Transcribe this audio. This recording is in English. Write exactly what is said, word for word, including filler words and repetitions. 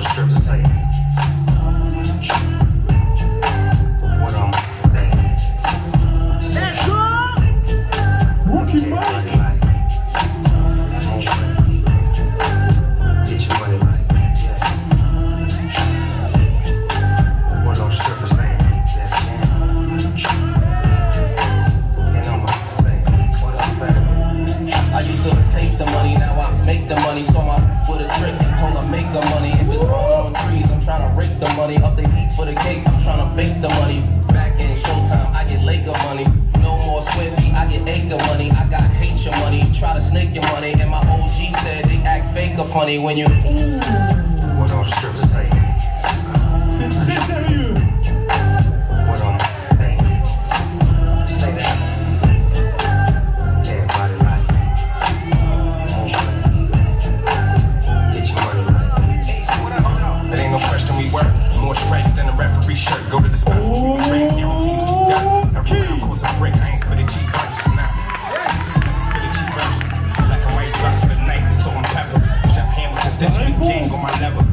the strippers say? What I'm saying? Rookie Mike. Get your money like yes. What are the strippers saying? Yes, and I'm saying, what I'm saying? I used to take the money, now I make the money. So I'm with a trick and told her make the money. If it's growing on trees, I'm trying to rake the money. Up the heat for the cake, I'm trying to bake the money. Back in Showtime, I get Laker money. No more square feet, I get acre money. I got hate your money, try to snake your money. And my O G said they act fake or funny when you. What are the strippers saying? C'est très sérieux. What I'm saying? Say that. Everybody like. Get your money right. It ain't no question we work. More stripes than a referee shirt. Go to the spot. Trades guarantees you got. Every round costs a break. I ain't spit a cheap verse. Nah. Spit a cheap verse. Black and white drop for the night. It's salt and pepper. Chef Hamilton stitching the king on my level.